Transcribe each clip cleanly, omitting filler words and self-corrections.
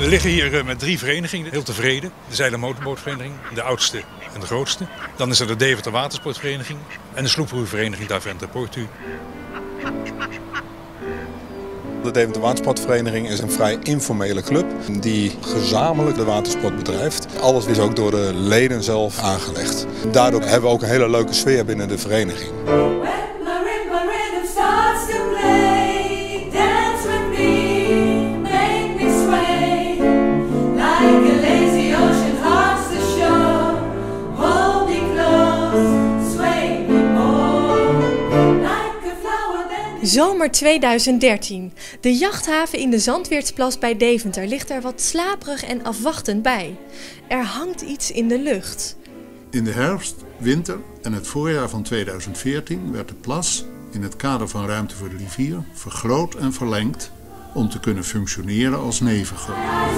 We liggen hier met 3 verenigingen, heel tevreden. De Zeil- en Motorbootvereniging, de oudste en de grootste. Dan is er de Deventer Watersportvereniging en de Sloeproeivereniging Daventer Portu. De Deventer Watersportvereniging is een vrij informele club die gezamenlijk de watersport bedrijft. Alles is ook door de leden zelf aangelegd. Daardoor hebben we ook een hele leuke sfeer binnen de vereniging. Zomer 2013. De jachthaven in de Zandweertsplas bij Deventer ligt er wat slaperig en afwachtend bij. Er hangt iets in de lucht. In de herfst, winter en het voorjaar van 2014 werd de plas in het kader van Ruimte voor de Rivier vergroot en verlengd om te kunnen functioneren als nevengrot.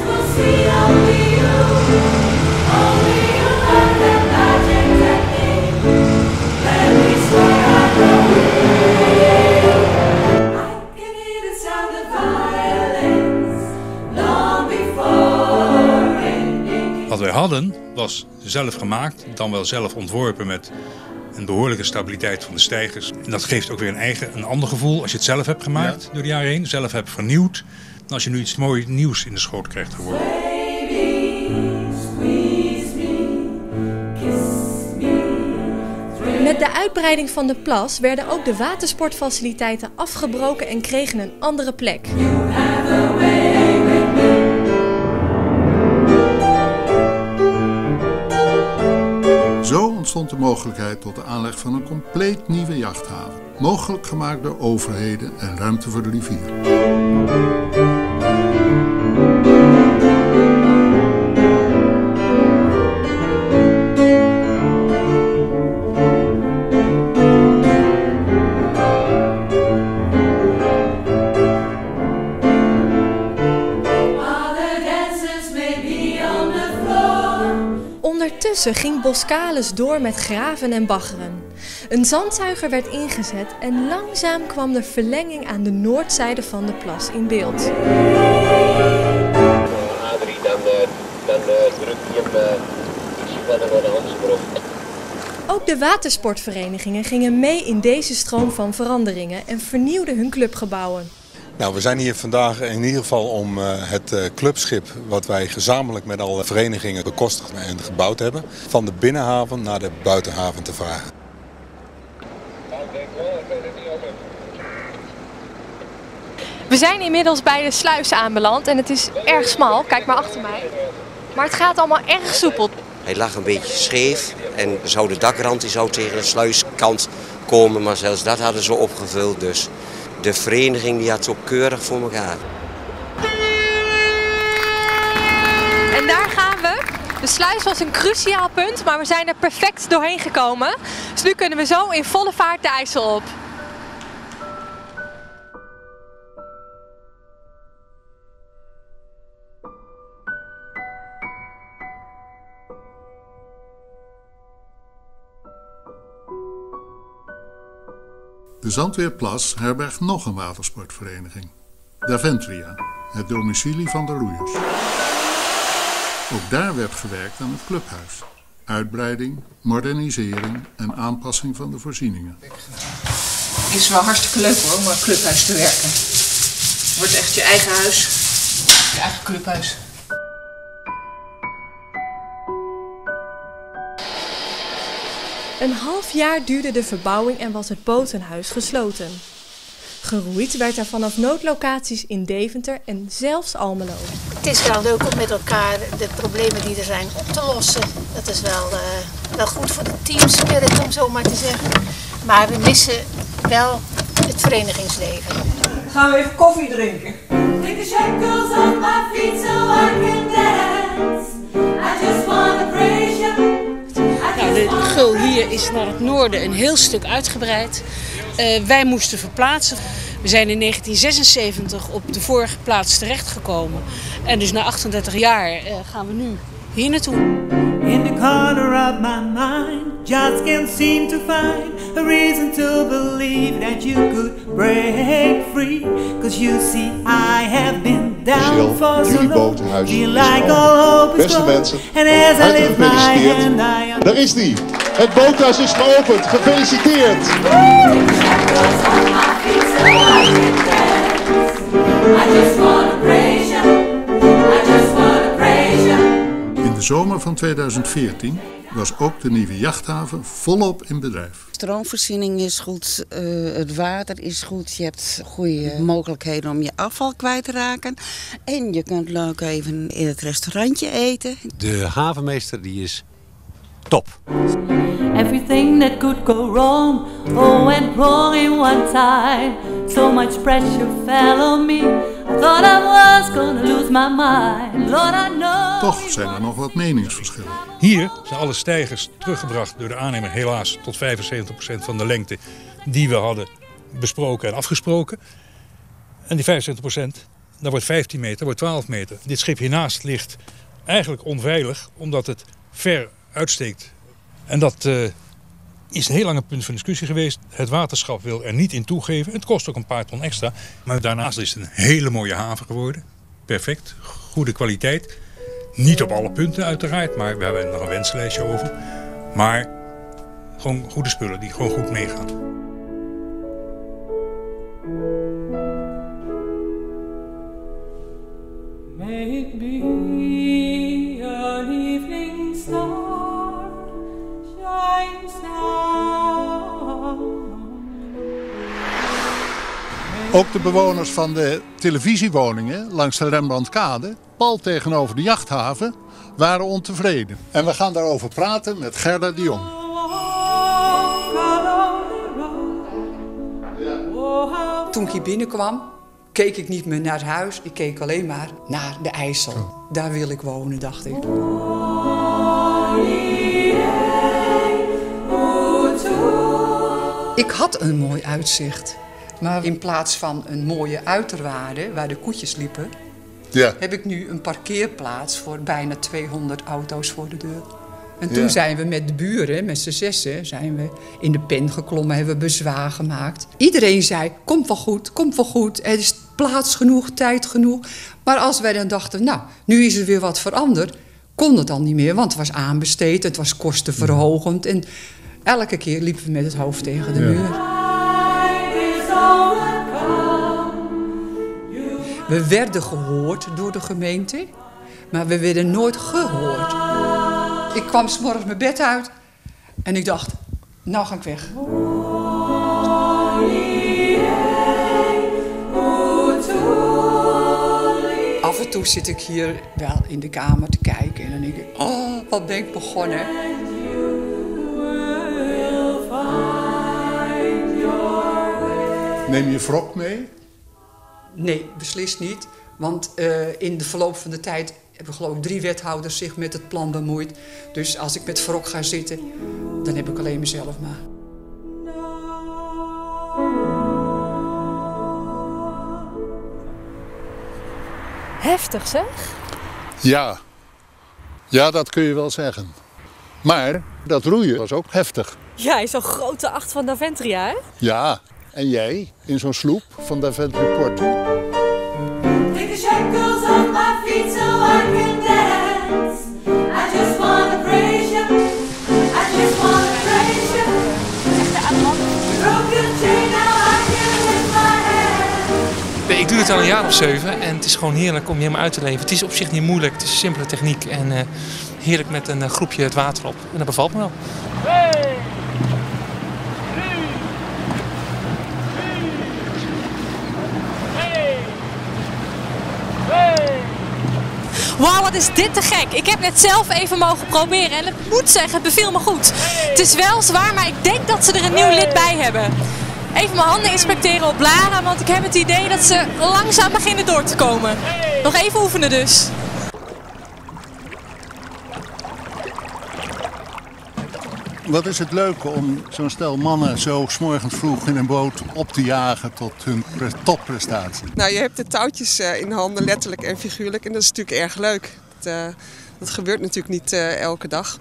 Wat wij hadden was zelf gemaakt, dan wel zelf ontworpen met een behoorlijke stabiliteit van de stijgers. En dat geeft ook weer een ander gevoel als je het zelf hebt gemaakt door de jaren heen, zelf hebt vernieuwd, dan als je nu iets moois nieuws in de schoot krijgt geworden. Met de uitbreiding van de plas werden ook de watersportfaciliteiten afgebroken en kregen een andere plek. Zo ontstond de mogelijkheid tot de aanleg van een compleet nieuwe jachthaven. Mogelijk gemaakt door overheden en Ruimte voor de Rivier. Ondertussen ging Boskalis door met graven en baggeren. Een zandzuiger werd ingezet en langzaam kwam de verlenging aan de noordzijde van de plas in beeld. Adrie, dan druk je hem ietsje verder naar de Hansebroek. Ook de watersportverenigingen gingen mee in deze stroom van veranderingen en vernieuwden hun clubgebouwen. Nou, we zijn hier vandaag in ieder geval om het clubschip wat wij gezamenlijk met alle verenigingen bekostigd en gebouwd hebben, van de binnenhaven naar de buitenhaven te vragen. We zijn inmiddels bij de sluis aanbeland en het is erg smal, kijk maar achter mij. Maar het gaat allemaal erg soepel. Hij lag een beetje scheef en zou de dakrand die zou tegen de sluiskant komen, maar zelfs dat hadden ze opgevuld. Dus de vereniging die had het ook keurig voor elkaar. En daar gaan we. De sluis was een cruciaal punt, maar we zijn er perfect doorheen gekomen. Dus nu kunnen we zo in volle vaart de IJssel op. De Zandweerplas herbergt nog een watersportvereniging. Daventria, het domicilie van de roeiers. Ook daar werd gewerkt aan het clubhuis. Uitbreiding, modernisering en aanpassing van de voorzieningen. Het is wel hartstikke leuk hoor, om aan het clubhuis te werken. Het wordt echt je eigen huis, je eigen clubhuis. Een half jaar duurde de verbouwing en was het botenhuis gesloten. Geroeid werd er vanaf noodlocaties in Deventer en zelfs Almelo. Het is wel leuk om met elkaar de problemen die er zijn op te lossen. Dat is wel goed voor de teamspirit om zo maar te zeggen. Maar we missen wel het verenigingsleven. Gaan we even koffie drinken? Take the shackles off my feet so I can dance. I just wanna praise you. De gul hier is naar het noorden een heel stuk uitgebreid. Wij moesten verplaatsen. We zijn in 1976 op de vorige plaats terechtgekomen. En dus na 38 jaar gaan we nu hier naartoe. In the corner of my mind, just can't seem to find a reason to believe that you could break free. 'Cause you see, I have been jullie botenhuis is geopend. Beste mensen, hartelijk gefeliciteerd. Daar is die. Het boothuis is geopend. Gefeliciteerd. In de zomer van 2014 was ook de nieuwe jachthaven volop in bedrijf. Stroomvoorziening is goed, het water is goed. Je hebt goede mogelijkheden om je afval kwijt te raken. En je kunt leuk even in het restaurantje eten. De havenmeester die is top. Everything that could go wrong, oh, went wrong in one time. So much pressure fell on me. I thought I was gonna lose my mind. Lord, I know. Toch zijn er nog wat meningsverschillen. Hier zijn alle steigers teruggebracht door de aannemer helaas tot 75% van de lengte die we hadden besproken en afgesproken. En die 75%, dat wordt 15 meter, dat wordt 12 meter. Dit schip hiernaast ligt eigenlijk onveilig omdat het ver uitsteekt. En dat is een heel lang punt van discussie geweest. Het waterschap wil er niet in toegeven. Het kost ook een paar ton extra. Maar daarnaast is het een hele mooie haven geworden. Perfect, goede kwaliteit. Niet op alle punten uiteraard, maar we hebben nog een wenslijstje over. Maar gewoon goede spullen die gewoon goed meegaan. May it be an evening star shines down. Ook de bewoners van de televisiewoningen langs de Rembrandtkade, pal tegenover de jachthaven, waren ontevreden. En we gaan daarover praten met Gerda de Jong. Toen ik hier binnenkwam, keek ik niet meer naar het huis. Ik keek alleen maar naar de IJssel. Daar wil ik wonen, dacht ik. Ik had een mooi uitzicht. Maar in plaats van een mooie uiterwaarde waar de koetjes liepen, heb ik nu een parkeerplaats voor bijna 200 auto's voor de deur. En toen zijn we met de buren, met z'n zessen, zijn we in de pen geklommen, hebben we bezwaar gemaakt. Iedereen zei, komt wel goed, komt wel goed. Er is plaats genoeg, tijd genoeg. Maar als wij dan dachten, nou, nu is er weer wat veranderd, kon het dan niet meer. Want het was aanbesteed, het was kostenverhogend. En elke keer liepen we met het hoofd tegen de muur. We werden gehoord door de gemeente, maar we werden nooit gehoord. Ik kwam 's morgens mijn bed uit en ik dacht, nou ga ik weg. Af en toe zit ik hier wel in de kamer te kijken en dan denk ik, oh, wat ben ik begonnen. Neem je wrok mee? Nee, beslist niet. Want in de verloop van de tijd hebben geloof ik 3 wethouders zich met het plan bemoeid. Dus als ik met wrok ga zitten, dan heb ik alleen mezelf maar. Heftig zeg? Ja. Ja, dat kun je wel zeggen. Maar dat roeien was ook heftig. Ja, in zo'n grote 8 van Daventria, hè? Ja. En jij, in zo'n sloep van Daventry Port. Take the shackles off my feet so I can dance. I just wanna praise you. I just wanna praise you. Broken chain, now I can lift my hand. Ik doe het al een jaar of 7 en het is gewoon heerlijk om je helemaal uit te leven. Het is op zich niet moeilijk, het is een simpele techniek en heerlijk met een groepje het water op. En dat bevalt me wel. Wauw, wat is dit te gek. Ik heb net zelf even mogen proberen en ik moet zeggen, het beviel me goed. Het is wel zwaar, maar ik denk dat ze er een nieuw lid bij hebben. Even mijn handen inspecteren op Lara, want ik heb het idee dat ze langzaam beginnen door te komen. Nog even oefenen dus. Wat is het leuke om zo'n stel mannen zo 's morgens vroeg in een boot op te jagen tot hun topprestatie? Nou, je hebt de touwtjes in handen, letterlijk en figuurlijk. En dat is natuurlijk erg leuk. Dat gebeurt natuurlijk niet elke dag.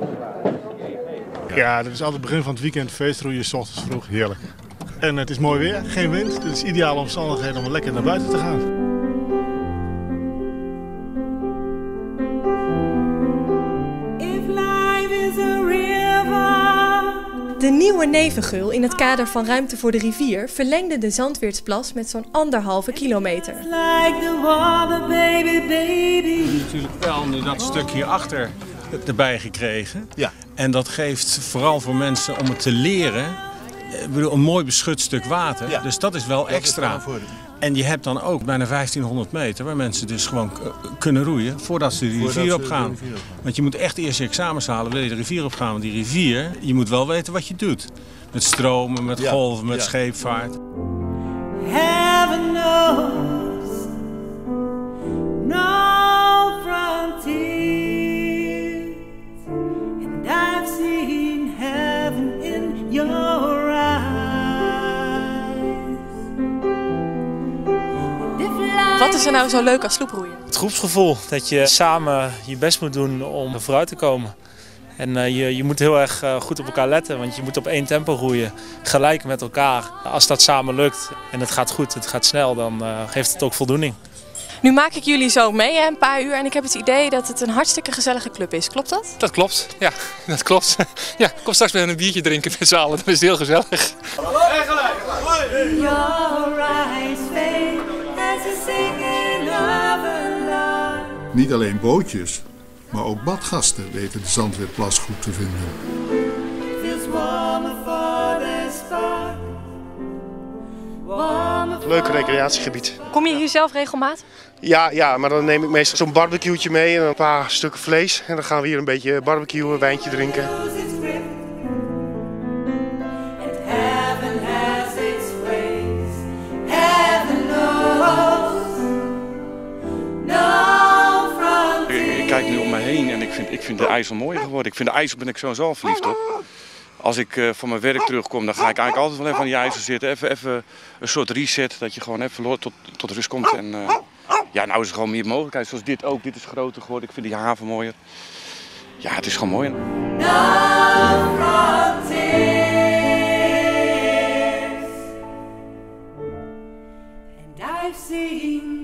Ja, dat is altijd het begin van het weekend feestroeien, 's ochtends vroeg. Heerlijk. En het is mooi weer, geen wind. Dus het is ideale omstandigheden om lekker naar buiten te gaan. Een nieuwe nevengeul in het kader van Ruimte voor de Rivier verlengde de Zandweertsplas met zo'n 1,5 kilometer. Natuurlijk wel nu dat stuk hierachter erbij gekregen. Ja. En dat geeft vooral voor mensen om het te leren een mooi beschut stuk water. Ja. Dus dat is wel extra. En je hebt dan ook bijna 1500 meter waar mensen dus gewoon kunnen roeien voordat ze de rivier opgaan. Want je moet echt eerst je examens halen, wil je de rivier opgaan. Want die rivier, je moet wel weten wat je doet. Met stromen, met golven, met scheepvaart. Heaven knows, no frontiers. And I've seen heaven in your eyes. Wat is er nou zo leuk aan sloeproeien? Het groepsgevoel, dat je samen je best moet doen om vooruit te komen. En je moet heel erg goed op elkaar letten, want je moet op één tempo roeien, gelijk met elkaar. Als dat samen lukt en het gaat goed, het gaat snel, dan geeft het ook voldoening. Nu maak ik jullie zo mee een paar uur en ik heb het idee dat het een hartstikke gezellige club is. Klopt dat? Dat klopt, ja, dat klopt. Ja, kom straks weer een biertje drinken met z'n allen, dat is heel gezellig. Niet alleen bootjes, maar ook badgasten weten de Zandweerplas goed te vinden. Leuk recreatiegebied. Kom je hier zelf regelmatig? Ja, maar dan neem ik meestal zo'n barbecue'tje mee en een paar stukken vlees. En dan gaan we hier een beetje barbecuen, wijntje drinken. Ik kijk nu om me heen en ik vind de IJssel mooier geworden. Ik vind de IJssel, ben ik sowieso verliefd op. Als ik van mijn werk terugkom, dan ga ik eigenlijk altijd wel even aan die IJssel zitten. Even een soort reset, dat je gewoon even tot rust komt. En ja, nou is er gewoon meer mogelijkheid. Zoals dit ook, dit is groter geworden. Ik vind die haven mooier. Ja, het is gewoon mooi. I've seen